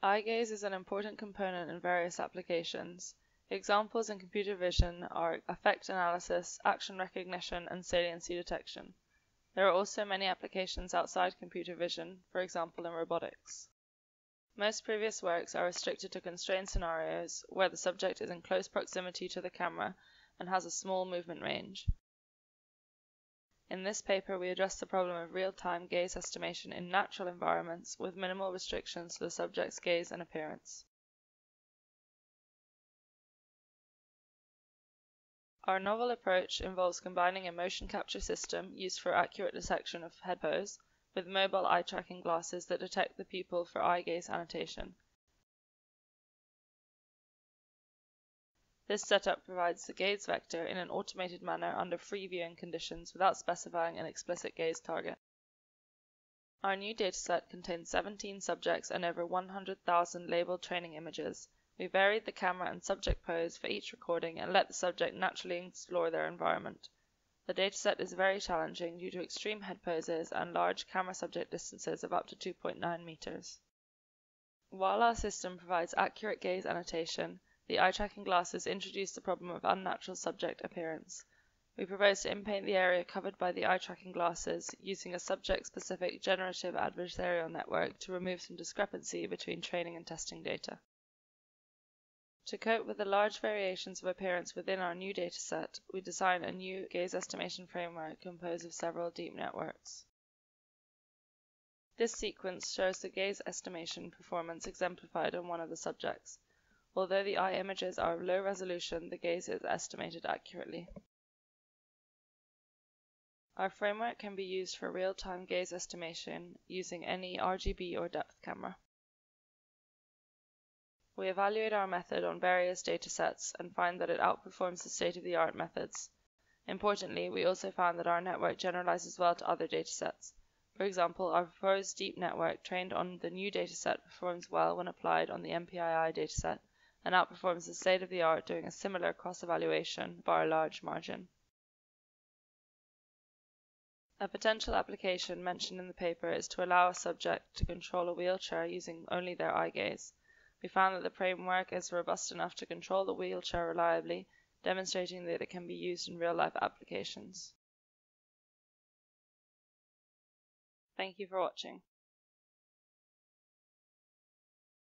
Eye gaze is an important component in various applications. Examples in computer vision are effect analysis, action recognition, and saliency detection. There are also many applications outside computer vision, for example in robotics. Most previous works are restricted to constrained scenarios where the subject is in close proximity to the camera and has a small movement range. In this paper, we address the problem of real-time gaze estimation in natural environments with minimal restrictions to the subject's gaze and appearance. Our novel approach involves combining a motion capture system used for accurate detection of head pose with mobile eye tracking glasses that detect the pupil for eye gaze annotation. This setup provides the gaze vector in an automated manner under free viewing conditions without specifying an explicit gaze target. Our new dataset contains 17 subjects and over 100,000 labeled training images. We varied the camera and subject pose for each recording and let the subject naturally explore their environment. The dataset is very challenging due to extreme head poses and large camera-subject distances of up to 2.9 meters. While our system provides accurate gaze annotation, the eye-tracking glasses introduce the problem of unnatural subject appearance. We propose to inpaint the area covered by the eye-tracking glasses using a subject-specific generative adversarial network to remove some discrepancy between training and testing data. To cope with the large variations of appearance within our new dataset, we designed a new gaze estimation framework composed of several deep networks. This sequence shows the gaze estimation performance exemplified on one of the subjects. Although the eye images are of low resolution, the gaze is estimated accurately. Our framework can be used for real-time gaze estimation using any RGB or depth camera. We evaluate our method on various datasets and find that it outperforms the state-of-the-art methods. Importantly, we also found that our network generalizes well to other datasets. For example, our proposed deep network trained on the new dataset performs well when applied on the MPII dataset and outperforms the state-of-the-art doing a similar cross-evaluation by a large margin. A potential application mentioned in the paper is to allow a subject to control a wheelchair using only their eye gaze. We found that the framework is robust enough to control the wheelchair reliably, demonstrating that it can be used in real-life applications. Thank you for watching.